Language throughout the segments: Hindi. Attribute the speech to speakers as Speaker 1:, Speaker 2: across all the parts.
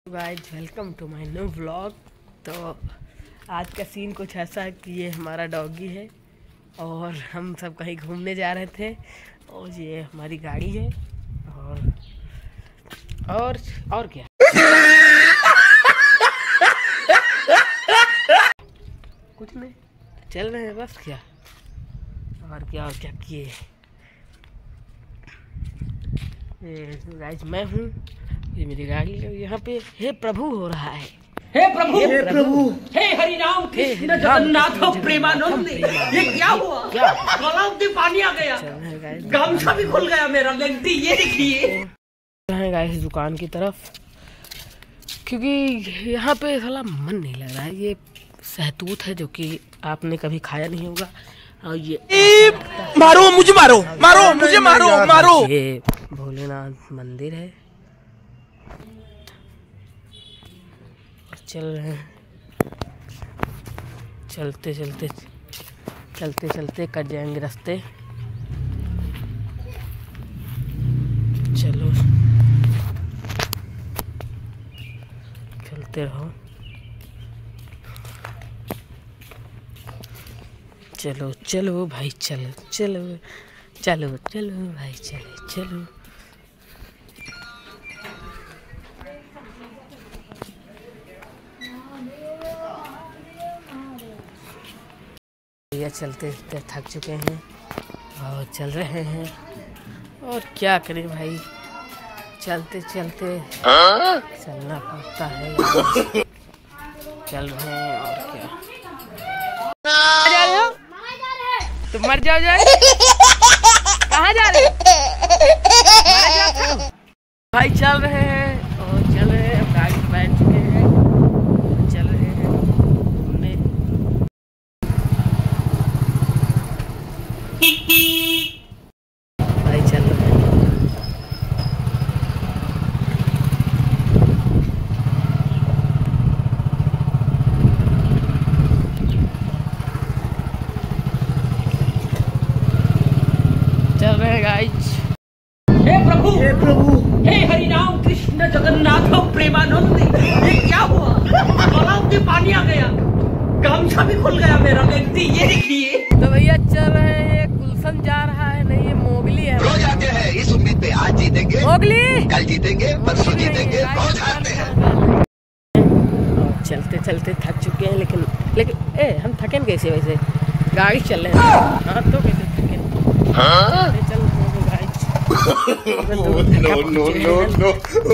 Speaker 1: Guys welcome to my new vlog. तो आज का सीन कुछ ऐसा है कि ये हमारा डॉगी है और हम सब कहीं घूमने जा रहे थे और ये हमारी गाड़ी है और क्या कुछ नहीं, चल रहे हैं बस। क्या और क्या किए। गाइस मैं हूँ, ये मेरी गाड़ी है। यहाँ पे हे प्रभु हो रहा है।
Speaker 2: हे प्रभु हे हरि राम कृष्ण जगन्नाथ प्रेमानंद। ये क्या हुआ? तालाब में पानी आ गया, गमछा भी खुल गया मेरा। लेंटी ये देखिए
Speaker 1: गाइस दुकान की तरफ, क्योंकि यहाँ पे साला मन नहीं लग रहा है। ये सहतूत है जो कि आपने कभी खाया नहीं होगा। और ये
Speaker 3: मारो मुझे, मारो मुझे, मारो।
Speaker 1: ये भोलेनाथ मंदिर है। चल रहे हैं, चलते कट जाएंगे रास्ते। चलो चलते रहो, चलो भाई, चलो भाई, चलो। चलते थक चुके हैं और चल रहे हैं, और क्या करें भाई, चलते चलना पड़ता है। चल रहे हैं और क्या। जा रहे हो तुम? मर जाओ जाए। कहाँ जा रहे हो भाई? चल रहे हैं और चल रहे हैं, गाड़ी में बैठ चुके हैं, चल रहे हैं घूमने। भाई चल रहे हैं, गाइस।
Speaker 2: हे प्रभु हे हरि राम कृष्ण जगन्नाथ प्रेमानंद। ये क्या हुआ? तालाब में पानी आ गया, गमछा भी खुल गया मेरा। लेंटी ये देखिए।
Speaker 1: तो भैया चल रहे हैं, गुलशन जा रहा है। नहीं, ये मोगली है।
Speaker 3: रोज आते हैं इस उम्मीद पे, आज जीतेंगे,
Speaker 1: मोगली
Speaker 3: कल जीतेंगे, परसों जीतेंगे, रोज आते हैं।
Speaker 1: चलते थक चुके हैं, लेकिन हम थकें कैसे? वैसे गाड़ी चल रहे हैं। हाँ तो कैसे थकें? चल नो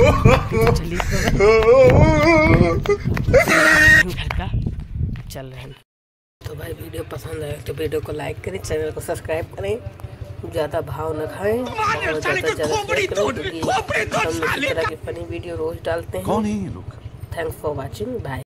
Speaker 1: घर का चल रहे हैं। तो भाई वीडियो पसंद आए तो वीडियो को लाइक करें, चैनल को सब्सक्राइब करें, ज़्यादा भाव न खाएं, ज़्यादा क्योंकि हम इस तरह की फनी वीडियो रोज डालते हैं। Thanks for watching, bye.